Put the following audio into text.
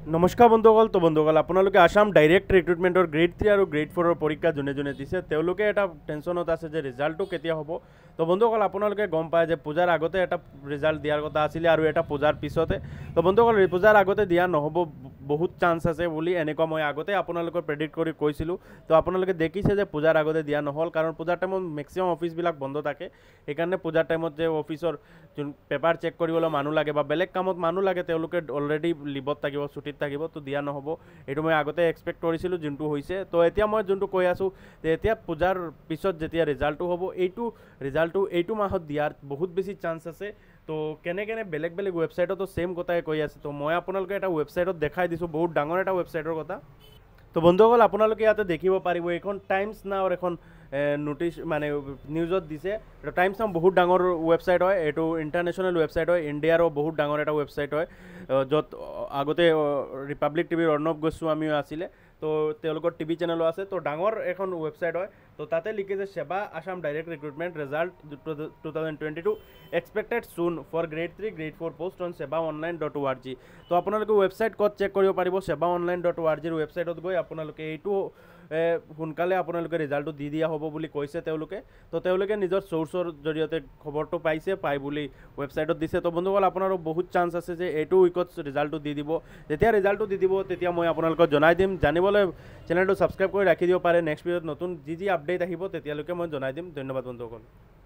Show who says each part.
Speaker 1: নমস্কাৰ বন্ধুসকল তো বন্ধুসকল আপোনালোকে আসাম ডাইৰেক্ট ৰিক্ৰুটমেণ্টৰ গ্ৰেড 3 আৰু গ্ৰেড 4ৰ পৰীক্ষা যোনে যোনে দিছে তেওঁলোকে এটা টেনশ্যনত আছে যে ৰিজাল্টটো কেতিয়া হ'ব তো বন্ধুসকল আপোনালোকে গম পায় যে পূজাৰ আগতে এটা ৰিজাল্ট দিয়াৰ কথা আছিল আৰু এটা পূজাৰ পিছতে তো বন্ধুসকল পূজাৰ আগতে দিয়া নহ'ব বহুত চান্স আছে বুলি এনেকুৱা মই আগতে আপোনালোকৰ প্ৰেডিক্ট কৰি কৈছিলোঁ তো আপোনালোকে দেখিছে যে পূজাৰ আগতে দিয়া নহ'ল কাৰণ পূজাৰ টাইমত মেক্সিমাম অফিচবিলাক বন্ধ থাকে সেইকাৰণে পূজাৰ টাইমত যে অফিচৰ যোন পেপাৰ চেক কৰিবলৈ মানুহ লাগে বা বেলেগ কামত মানুহ লাগে তেওঁলোকে অলৰেডি লিভত থাকিব ছুটিত থাকিব তো দিয়া নহ'ব এইটো মই আগতে এক্সপেক্ট কৰিছিলোঁ যোনটো হৈছে তো এতিয়া মই যোনটো কৈ আছোঁ যে এতিয়া পূজাৰ পিছত যেতিয়া ৰিজাল্টটো হ'ব ৰিজাল্টটো এইটো মাহত দিয়াৰ বহুত বেছি চান্স আছে তো কেনে বেলেগ বেলেগ ৱেবছাইটতো ছেম কথাই কৈ আছে তো মই আপোনালোকে এটা ৱেবছাইটত দেখাই দিছোঁ বহুত ডাঙৰ এটা ৱেবছাইটৰ কথা তো বন্ধুসকল আপোনালোকে ইয়াতে দেখিব পাৰিব এইখন টাইমছ নাওৰ এখন নোটিছ মানে নিউজত দিছে টাইমছ নাও বহুত ডাঙৰ ৱেবছাইট হয় এইটো ইণ্টাৰনেশ্যনেল ৱেবছাইট হয় ইণ্ডিয়াৰো বহুত ডাঙৰ এটা ৱেবছাইট হয় য'ত আগতে ৰিপাব্লিক টিভিৰ অৰ্ণৱ গোস্বামীও আছিলে তো তেওঁলোকৰ টিভি চেনেলো আছে তো ডাঙৰ এখন ৱেবছাইট হয় তো তাতে লিখিছে Seva Assam direct recruitment result 2022 expected soon for grade 3 grade 4 post on sevaonline.org তো আপোনালোকে ৱেবছাইট ক'ত চেক কৰিব পাৰিব sevaonline.org ৰ ৱেবছাইটত গৈ আপোনালোকে এইটো সোনকালে আপোনালোকে ৰিজাল্টটো দি দিয়া হ'ব বুলি কৈছে তেওঁলোকে তো তেওঁলোকে নিজৰ চ'ৰ্চৰ জৰিয়তে খবৰটো পাই বুলি ৱেবছাইটত দিছে তো বন্ধুসকল আপোনাৰো বহুত চান্স আছে যে এইটো উইকত ৰিজাল্টটো দি দিব যেতিয়া ৰিজাল্টটো দি দিব তেতিয়া মই আপোনালোকক জনাই দিম জানিবলৈ চেনেলটো ছাবস্ক্ৰাইব কৰি ৰাখি দিব পাৰে নেক্সট ভিডিঅ'ত নতুন যি আপডেট আহিব তেতিয়ালৈকে মই জনাই দিম ধন্যবাদ বন্ধুসকল